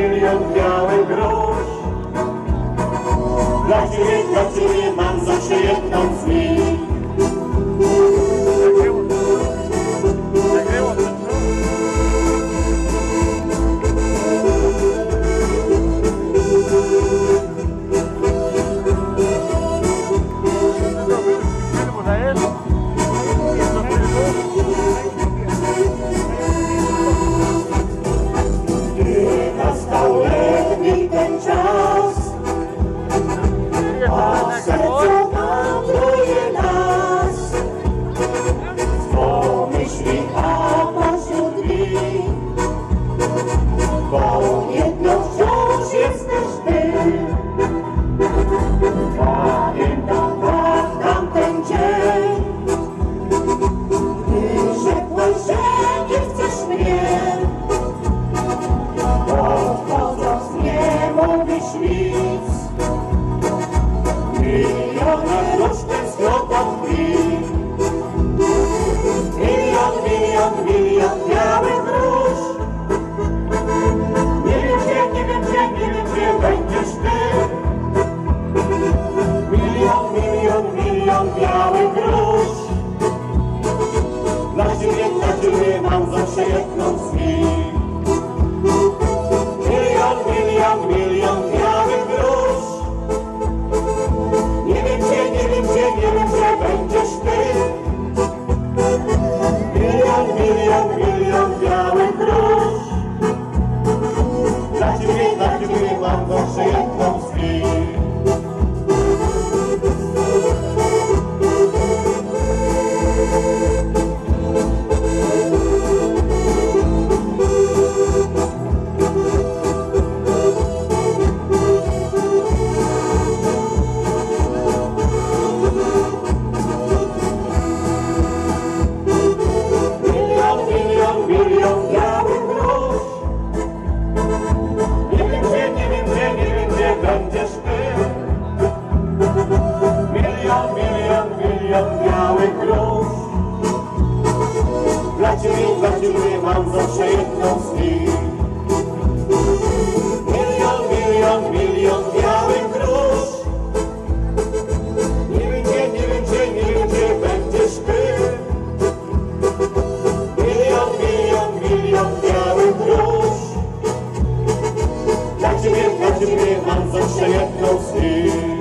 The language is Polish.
milion białych róż. Dla ciebie mam zawsze jedną z nich. Bo jedno wciąż jesteś ty. Pamiętam tamten dzień, gdy rzekłeś, że nie chcesz mnie. Odchodząc nie mówisz nic. Miliony róż tęsknotą tkwi. Milion białych róż. Nie wiem gdzie będziesz ty. Milion białych róż. Dla ciebie mam zawsze jedną z nich. Milion białych róż. Nie wiem gdzie będziesz ty. Milion białych róż. Dla ciebie mam zawsze jedną z nich. Milion białych róż. Nie wiem gdzie będziesz ty. Milion białych róż. Dla ciebie mam zawsze jedną z nich. Milion białych róż. Nie wiem gdzie będziesz ty. Milion białych róż. Dla ciebie mam zawsze jedną z nich.